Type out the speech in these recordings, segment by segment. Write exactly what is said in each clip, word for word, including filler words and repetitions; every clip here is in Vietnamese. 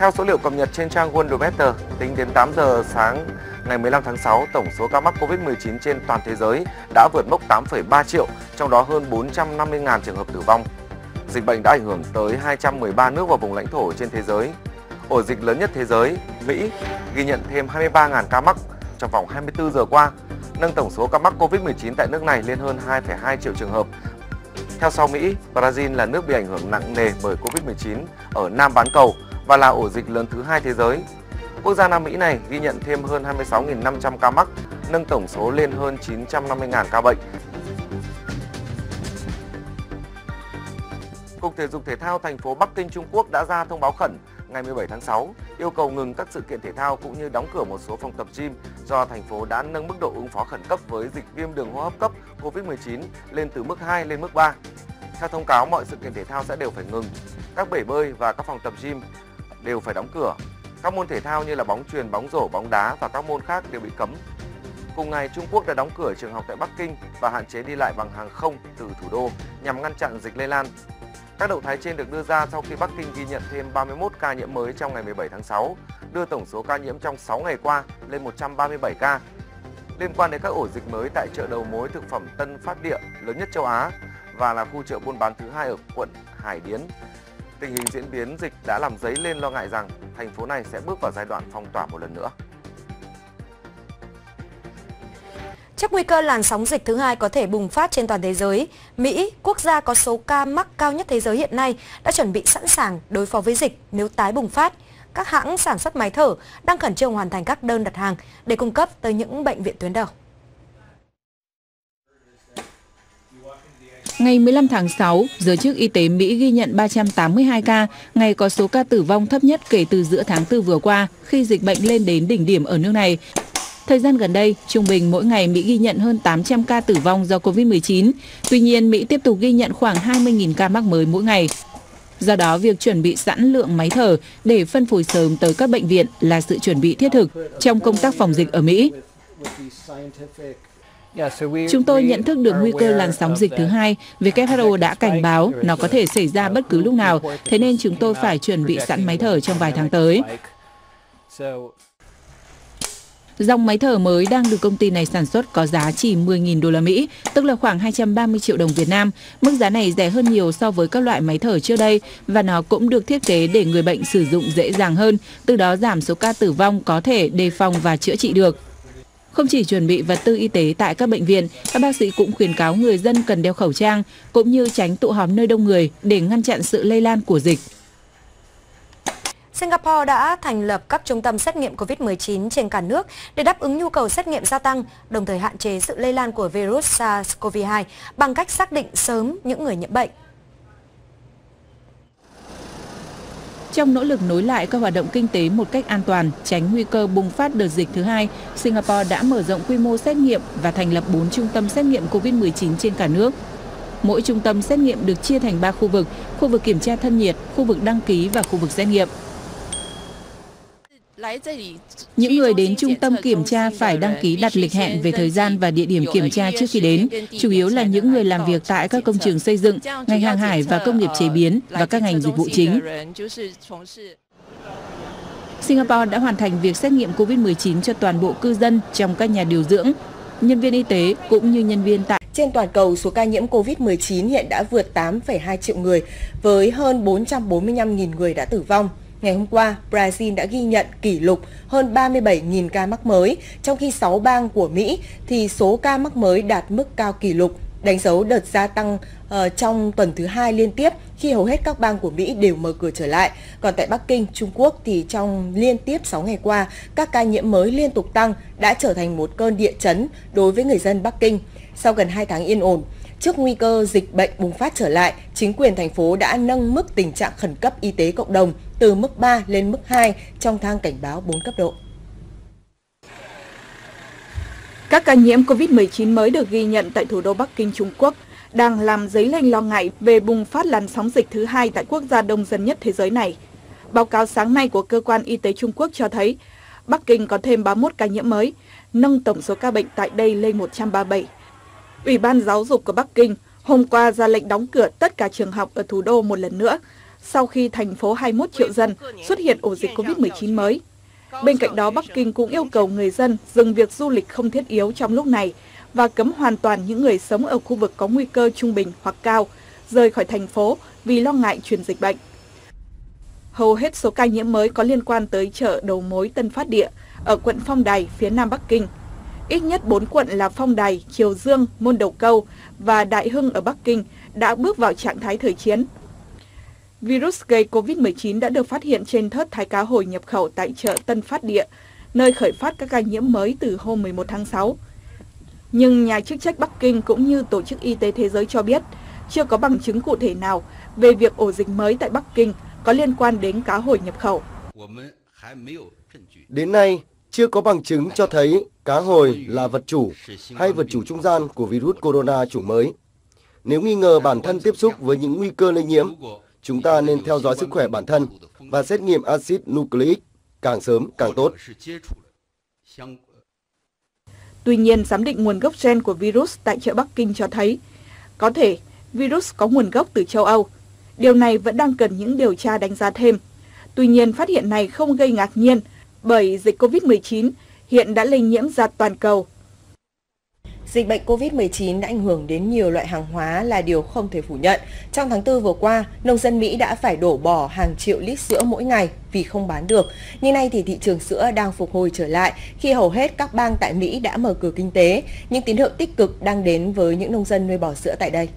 Theo số liệu cập nhật trên trang Worldometer, tính đến tám giờ sáng ngày mười lăm tháng sáu, tổng số ca mắc Covid mười chín trên toàn thế giới đã vượt mốc tám phẩy ba triệu, trong đó hơn bốn trăm năm mươi nghìn trường hợp tử vong. Dịch bệnh đã ảnh hưởng tới hai trăm mười ba nước và vùng lãnh thổ trên thế giới. Ổ dịch lớn nhất thế giới, Mỹ, ghi nhận thêm hai mươi ba nghìn ca mắc trong vòng hai mươi tư giờ qua, nâng tổng số ca mắc Covid mười chín tại nước này lên hơn hai phẩy hai triệu trường hợp. Theo sau Mỹ, Brazil là nước bị ảnh hưởng nặng nề bởi Covid mười chín ở Nam bán cầu và là ổ dịch lớn thứ hai thế giới. Quốc gia Nam Mỹ này ghi nhận thêm hơn hai mươi sáu nghìn năm trăm ca mắc, nâng tổng số lên hơn chín trăm năm mươi nghìn ca bệnh. Cục Thể dục Thể thao thành phố Bắc Kinh, Trung Quốc đã ra thông báo khẩn ngày mười bảy tháng sáu, yêu cầu ngừng các sự kiện thể thao cũng như đóng cửa một số phòng tập gym do thành phố đã nâng mức độ ứng phó khẩn cấp với dịch viêm đường hô hấp cấp Covid mười chín lên từ mức hai lên mức ba. Theo thông cáo, mọi sự kiện thể thao sẽ đều phải ngừng. Các bể bơi và các phòng tập gym đều phải đóng cửa. Các môn thể thao như là bóng chuyền, bóng rổ, bóng đá và các môn khác đều bị cấm. Cùng ngày, Trung Quốc đã đóng cửa trường học tại Bắc Kinh và hạn chế đi lại bằng hàng không từ thủ đô nhằm ngăn chặn dịch lây lan. Các động thái trên được đưa ra sau khi Bắc Kinh ghi nhận thêm ba mươi mốt ca nhiễm mới trong ngày mười bảy tháng sáu, đưa tổng số ca nhiễm trong sáu ngày qua lên một trăm ba mươi bảy ca. Liên quan đến các ổ dịch mới tại chợ đầu mối thực phẩm Tân Phát Địa lớn nhất châu Á và là khu chợ buôn bán thứ hai ở quận Hải Điến, tình hình diễn biến dịch đã làm dấy lên lo ngại rằng thành phố này sẽ bước vào giai đoạn phong tỏa một lần nữa. Trước nguy cơ làn sóng dịch thứ hai có thể bùng phát trên toàn thế giới, Mỹ, quốc gia có số ca mắc cao nhất thế giới hiện nay, đã chuẩn bị sẵn sàng đối phó với dịch nếu tái bùng phát. Các hãng sản xuất máy thở đang khẩn trương hoàn thành các đơn đặt hàng để cung cấp tới những bệnh viện tuyến đầu. Ngày mười lăm tháng sáu, giới chức y tế Mỹ ghi nhận ba trăm tám mươi hai ca, ngày có số ca tử vong thấp nhất kể từ giữa tháng tư vừa qua khi dịch bệnh lên đến đỉnh điểm ở nước này. Thời gian gần đây, trung bình mỗi ngày Mỹ ghi nhận hơn tám trăm ca tử vong do Covid mười chín. Tuy nhiên, Mỹ tiếp tục ghi nhận khoảng hai mươi nghìn ca mắc mới mỗi ngày. Do đó, việc chuẩn bị sẵn lượng máy thở để phân phối sớm tới các bệnh viện là sự chuẩn bị thiết thực trong công tác phòng dịch ở Mỹ. Chúng tôi nhận thức được nguy cơ làn sóng dịch thứ hai, W H O đã cảnh báo nó có thể xảy ra bất cứ lúc nào, thế nên chúng tôi phải chuẩn bị sẵn máy thở trong vài tháng tới. Dòng máy thở mới đang được công ty này sản xuất có giá chỉ mười nghìn đô la Mỹ, tức là khoảng hai trăm ba mươi triệu đồng Việt Nam. Mức giá này rẻ hơn nhiều so với các loại máy thở trước đây và nó cũng được thiết kế để người bệnh sử dụng dễ dàng hơn, từ đó giảm số ca tử vong có thể đề phòng và chữa trị được. Không chỉ chuẩn bị vật tư y tế tại các bệnh viện, các bác sĩ cũng khuyến cáo người dân cần đeo khẩu trang cũng như tránh tụ họp nơi đông người để ngăn chặn sự lây lan của dịch. Singapore đã thành lập các trung tâm xét nghiệm Covid mười chín trên cả nước để đáp ứng nhu cầu xét nghiệm gia tăng, đồng thời hạn chế sự lây lan của virus SARS-xê o vê hai bằng cách xác định sớm những người nhiễm bệnh. Trong nỗ lực nối lại các hoạt động kinh tế một cách an toàn, tránh nguy cơ bùng phát đợt dịch thứ hai, Singapore đã mở rộng quy mô xét nghiệm và thành lập bốn trung tâm xét nghiệm Covid mười chín trên cả nước. Mỗi trung tâm xét nghiệm được chia thành ba khu vực, khu vực kiểm tra thân nhiệt, khu vực đăng ký và khu vực xét nghiệm. Những người đến trung tâm kiểm tra phải đăng ký đặt lịch hẹn về thời gian và địa điểm kiểm tra trước khi đến, chủ yếu là những người làm việc tại các công trường xây dựng, ngành hàng hải và công nghiệp chế biến và các ngành dịch vụ chính. Singapore đã hoàn thành việc xét nghiệm Covid mười chín cho toàn bộ cư dân trong các nhà điều dưỡng, nhân viên y tế cũng như nhân viên tại. Trên toàn cầu, số ca nhiễm Covid mười chín hiện đã vượt tám phẩy hai triệu người, với hơn bốn trăm bốn mươi lăm nghìn người đã tử vong. Ngày hôm qua, Brazil đã ghi nhận kỷ lục hơn ba mươi bảy nghìn ca mắc mới, trong khi sáu bang của Mỹ thì số ca mắc mới đạt mức cao kỷ lục, đánh dấu đợt gia tăng uh, trong tuần thứ hai liên tiếp khi hầu hết các bang của Mỹ đều mở cửa trở lại. Còn tại Bắc Kinh, Trung Quốc thì trong liên tiếp sáu ngày qua, các ca nhiễm mới liên tục tăng đã trở thành một cơn địa chấn đối với người dân Bắc Kinh. Sau gần hai tháng yên ổn, trước nguy cơ dịch bệnh bùng phát trở lại, chính quyền thành phố đã nâng mức tình trạng khẩn cấp y tế cộng đồng từ mức ba lên mức hai trong thang cảnh báo bốn cấp độ. Các ca nhiễm Covid mười chín mới được ghi nhận tại thủ đô Bắc Kinh, Trung Quốc đang làm dấy lên lo ngại về bùng phát làn sóng dịch thứ hai tại quốc gia đông dân nhất thế giới này. Báo cáo sáng nay của Cơ quan Y tế Trung Quốc cho thấy Bắc Kinh có thêm ba mươi mốt ca nhiễm mới, nâng tổng số ca bệnh tại đây lên một trăm ba mươi bảy. Ủy ban giáo dục của Bắc Kinh hôm qua ra lệnh đóng cửa tất cả trường học ở thủ đô một lần nữa sau khi thành phố hai mươi mốt triệu dân xuất hiện ổ dịch Covid mười chín mới. Bên cạnh đó, Bắc Kinh cũng yêu cầu người dân dừng việc du lịch không thiết yếu trong lúc này và cấm hoàn toàn những người sống ở khu vực có nguy cơ trung bình hoặc cao rời khỏi thành phố vì lo ngại truyền dịch bệnh. Hầu hết số ca nhiễm mới có liên quan tới chợ đầu mối Tân Phát Địa ở quận Phong Đài, phía nam Bắc Kinh. Ít nhất bốn quận là Phong Đài, Triều Dương, Môn Đầu Câu và Đại Hưng ở Bắc Kinh đã bước vào trạng thái thời chiến. Virus gây Covid mười chín đã được phát hiện trên thớt thái cá hồi nhập khẩu tại chợ Tân Phát Địa, nơi khởi phát các ca nhiễm mới từ hôm mười một tháng sáu. Nhưng nhà chức trách Bắc Kinh cũng như Tổ chức Y tế Thế giới cho biết chưa có bằng chứng cụ thể nào về việc ổ dịch mới tại Bắc Kinh có liên quan đến cá hồi nhập khẩu. Đến nay, chưa có bằng chứng cho thấy cá hồi là vật chủ hay vật chủ trung gian của virus corona chủng mới. Nếu nghi ngờ bản thân tiếp xúc với những nguy cơ lây nhiễm, chúng ta nên theo dõi sức khỏe bản thân và xét nghiệm axit nucleic càng sớm càng tốt. Tuy nhiên, giám định nguồn gốc gen của virus tại chợ Bắc Kinh cho thấy có thể virus có nguồn gốc từ châu Âu. Điều này vẫn đang cần những điều tra đánh giá thêm. Tuy nhiên, phát hiện này không gây ngạc nhiên bởi dịch Covid mười chín hiện đã lây nhiễm ra toàn cầu. Dịch bệnh Covid mười chín đã ảnh hưởng đến nhiều loại hàng hóa là điều không thể phủ nhận. Trong tháng tư vừa qua, nông dân Mỹ đã phải đổ bỏ hàng triệu lít sữa mỗi ngày vì không bán được. Nhưng nay thì thị trường sữa đang phục hồi trở lại khi hầu hết các bang tại Mỹ đã mở cửa kinh tế. Những tín hiệu tích cực đang đến với những nông dân nuôi bò sữa tại đây.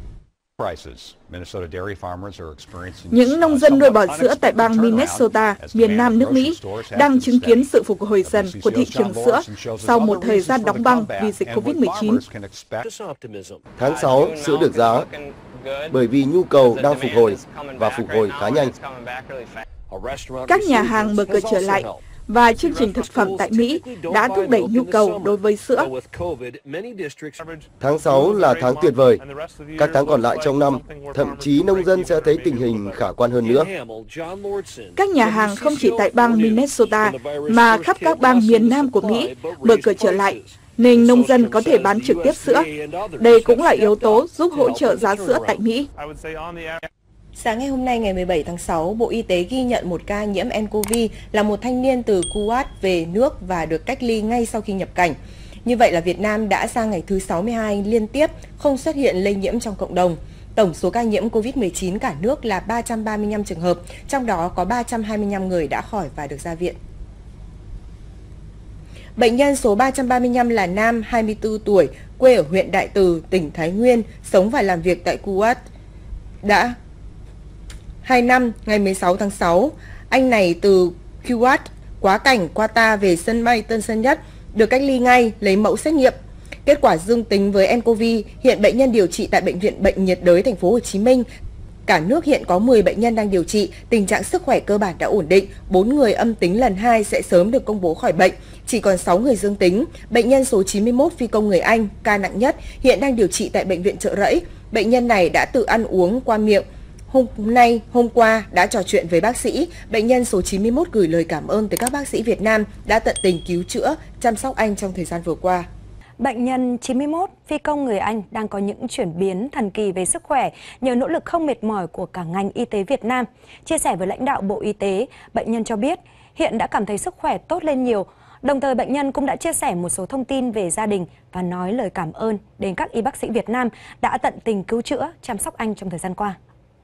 Những nông dân nuôi bò sữa tại bang Minnesota, miền nam nước Mỹ, đang chứng kiến sự phục hồi dần của thị trường sữa sau một thời gian đóng băng vì dịch Covid mười chín. Tháng sáu, sữa được giá bởi vì nhu cầu đang phục hồi và phục hồi khá nhanh. Các nhà hàng mở cửa trở lại và chương trình thực phẩm tại Mỹ đã thúc đẩy nhu cầu đối với sữa. Tháng sáu là tháng tuyệt vời. Các tháng còn lại trong năm, thậm chí nông dân sẽ thấy tình hình khả quan hơn nữa. Các nhà hàng không chỉ tại bang Minnesota mà khắp các bang miền Nam của Mỹ mở cửa trở lại, nên nông dân có thể bán trực tiếp sữa. Đây cũng là yếu tố giúp hỗ trợ giá sữa tại Mỹ. Sáng ngày hôm nay ngày mười bảy tháng sáu, Bộ Y tế ghi nhận một ca nhiễm nCoV là một thanh niên từ Kuwait về nước và được cách ly ngay sau khi nhập cảnh. Như vậy là Việt Nam đã sang ngày thứ sáu mươi hai liên tiếp không xuất hiện lây nhiễm trong cộng đồng. Tổng số ca nhiễm Covid mười chín cả nước là ba trăm ba mươi lăm trường hợp, trong đó có ba trăm hai mươi lăm người đã khỏi và được ra viện. Bệnh nhân số ba trăm ba mươi lăm là nam, hai mươi tư tuổi, quê ở huyện Đại Từ, tỉnh Thái Nguyên, sống và làm việc tại Kuwait. Đã hai năm, ngày mười sáu tháng sáu, anh này từ Kuwait quá cảnh Qatar về sân bay Tân Sơn Nhất, được cách ly ngay, lấy mẫu xét nghiệm. Kết quả dương tính với nCoV. Hiện bệnh nhân điều trị tại Bệnh viện Bệnh nhiệt đới Thành phố Hồ Chí Minh. Cả nước hiện có mười bệnh nhân đang điều trị, tình trạng sức khỏe cơ bản đã ổn định, bốn người âm tính lần hai sẽ sớm được công bố khỏi bệnh, chỉ còn sáu người dương tính. Bệnh nhân số chín mươi mốt phi công người Anh, ca nặng nhất, hiện đang điều trị tại Bệnh viện Chợ Rẫy. Bệnh nhân này đã tự ăn uống qua miệng. Hôm nay, hôm qua đã trò chuyện với bác sĩ, bệnh nhân số chín mươi mốt gửi lời cảm ơn tới các bác sĩ Việt Nam đã tận tình cứu chữa, chăm sóc anh trong thời gian vừa qua. Bệnh nhân chín mươi mốt, phi công người Anh đang có những chuyển biến thần kỳ về sức khỏe nhờ nỗ lực không mệt mỏi của cả ngành y tế Việt Nam. Chia sẻ với lãnh đạo Bộ Y tế, bệnh nhân cho biết hiện đã cảm thấy sức khỏe tốt lên nhiều. Đồng thời bệnh nhân cũng đã chia sẻ một số thông tin về gia đình và nói lời cảm ơn đến các y bác sĩ Việt Nam đã tận tình cứu chữa, chăm sóc anh trong thời gian qua.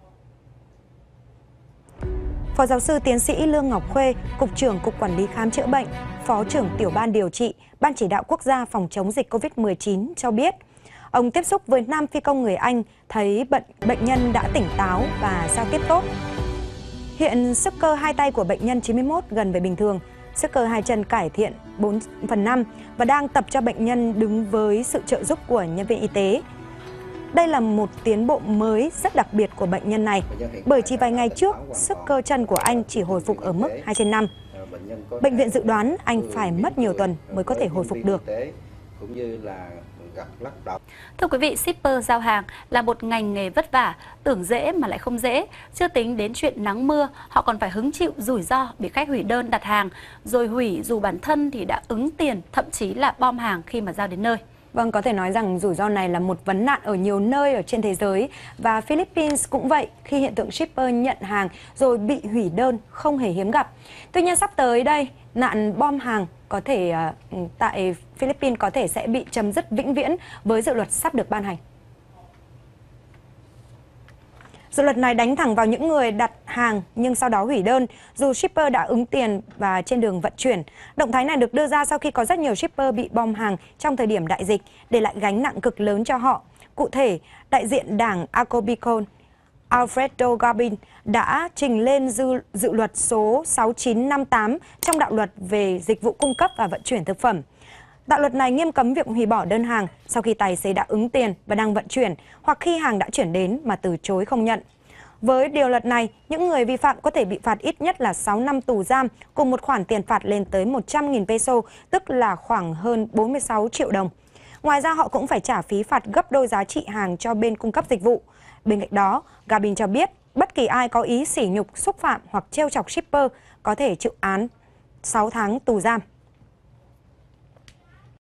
Phó giáo sư tiến sĩ Lương Ngọc Khuê, Cục trưởng Cục Quản lý Khám chữa bệnh, Phó trưởng Tiểu ban Điều trị, Ban Chỉ đạo Quốc gia phòng chống dịch Covid mười chín cho biết, ông tiếp xúc với nam phi công người Anh thấy bệnh, bệnh nhân đã tỉnh táo và giao tiếp tốt. Hiện sức cơ hai tay của bệnh nhân chín mươi mốt gần về bình thường, sức cơ hai chân cải thiện bốn phần năm và đang tập cho bệnh nhân đứng với sự trợ giúp của nhân viên y tế. Đây là một tiến bộ mới rất đặc biệt của bệnh nhân này, bởi chỉ vài ngày trước, sức cơ chân của anh chỉ hồi phục ở mức hai trên năm. Bệnh viện dự đoán anh phải mất nhiều tuần mới có thể hồi phục được. Thưa quý vị, shipper giao hàng là một ngành nghề vất vả, tưởng dễ mà lại không dễ. Chưa tính đến chuyện nắng mưa, họ còn phải hứng chịu rủi ro bị khách hủy đơn đặt hàng, rồi hủy dù bản thân thì đã ứng tiền, thậm chí là bom hàng khi mà giao đến nơi. Vâng, có thể nói rằng rủi ro này là một vấn nạn ở nhiều nơi ở trên thế giới và Philippines cũng vậy khi hiện tượng shipper nhận hàng rồi bị hủy đơn không hề hiếm gặp. Tuy nhiên sắp tới đây, nạn bom hàng có thể uh, tại Philippines có thể sẽ bị chấm dứt vĩnh viễn với dự luật sắp được ban hành. Dự luật này đánh thẳng vào những người đặt hàng nhưng sau đó hủy đơn dù shipper đã ứng tiền và trên đường vận chuyển. Động thái này được đưa ra sau khi có rất nhiều shipper bị bom hàng trong thời điểm đại dịch, để lại gánh nặng cực lớn cho họ. Cụ thể, đại diện đảng Acobicon Alfredo Gabin đã trình lên dự, dự luật số sáu chín năm tám trong đạo luật về dịch vụ cung cấp và vận chuyển thực phẩm. Đạo luật này nghiêm cấm việc hủy bỏ đơn hàng sau khi tài xế đã ứng tiền và đang vận chuyển hoặc khi hàng đã chuyển đến mà từ chối không nhận. Với điều luật này, những người vi phạm có thể bị phạt ít nhất là sáu năm tù giam cùng một khoản tiền phạt lên tới một trăm nghìn peso, tức là khoảng hơn bốn mươi sáu triệu đồng. Ngoài ra họ cũng phải trả phí phạt gấp đôi giá trị hàng cho bên cung cấp dịch vụ. Bên cạnh đó, Gabin cho biết bất kỳ ai có ý sỉ nhục, xúc phạm hoặc trêu chọc shipper có thể chịu án sáu tháng tù giam.